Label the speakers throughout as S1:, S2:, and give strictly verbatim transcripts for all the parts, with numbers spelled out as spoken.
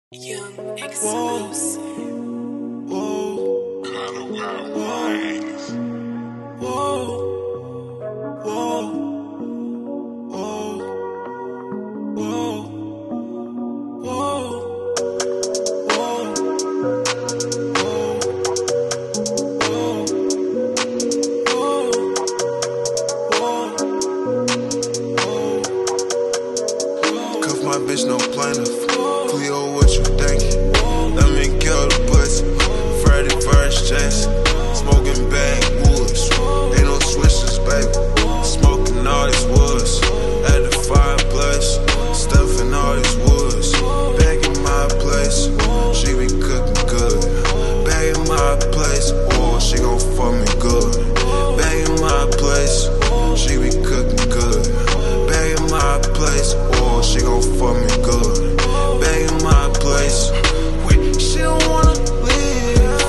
S1: Young exclusive.
S2: Whoa, whoa, whoa, whoa, whoa, whoa, whoa. My bitch no plaintiff. Cleo, what you thinking? Let me kill the pussy. Freddy first chase. Smoking backwoods. Ain't no switches, baby. Smoking all these woods. At the fireplace. Stuffing all these woods. Back in my place. She be cooking good. Back in my place. Oh, she gon' fuck me good. Back in my place. She be cooking good. Back in my place. Oh, she gon' fuck me good. Back in my place. Wait, she don't wanna live.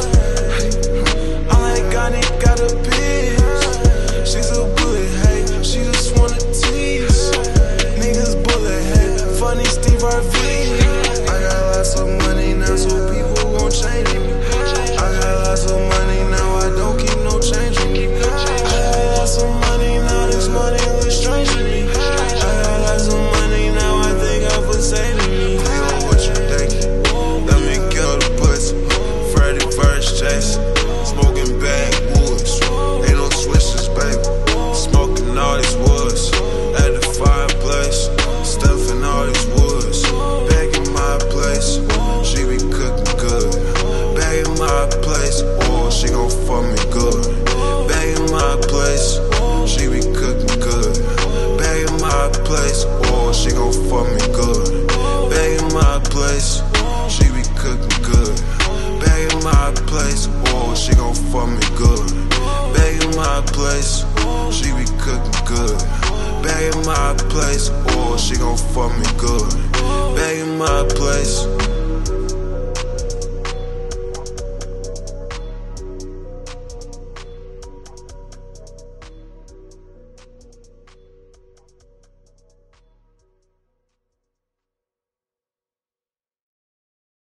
S2: I ain't got it, got a bitch. She's a bullet, hey. She just wanna tease. Niggas bullet, hey. Funny Steve R V. I got lots of money now, so people gon' change me. I got lots of money now, I don't keep no change in me. I got lots of money now, this money looks strange to me. I got lots of money now, I think I put saving me. Cleo, what you thinking? Let me kill the pussy. Freddy first chase. Smoking backwoods. Ain't no switches, baby. Smoking all these woods. At the fireplace. Stuffing all these woods. Back in my place. She be cooking good. Back in my place. Oh, she gon' fuck me good. Back in my place. She be cooking good. Back in my place. Oh, she gon' fuck me good. Back in my place. She be cooking good. Back in my place. Oh, she gon' fuck me good. Back in my place. She be cooking good. Back in my place. Oh, she gon' fuck me good. Back in my place.